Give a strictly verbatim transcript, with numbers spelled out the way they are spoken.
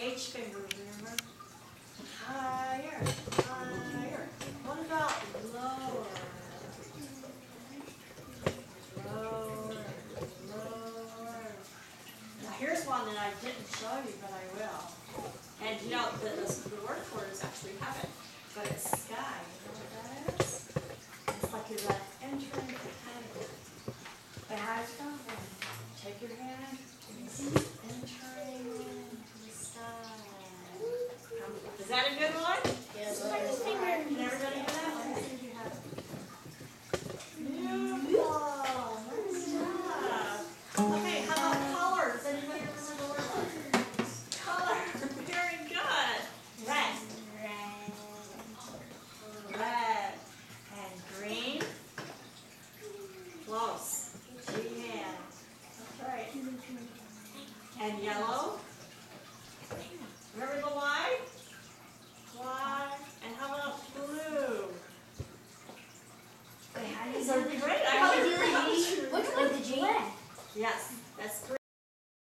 H finger, remember? Higher, higher. What about lower? Lower, lower. Now here's one that I didn't show you, but I will. And you know, the, the, the word for it is actually heaven, but it's sky. You know what that is? It's like you're like entering the heaven. But how does it go? Take your hand, entering into the sky. Is that a good one? Yes. Can everybody do that? Let me see if you have it. Beautiful. Nice job. Okay, how about colors? Anybody remember the word color? Very good. Red. Red. And green. Close. Yeah. That's right. And yellow. Remember the line?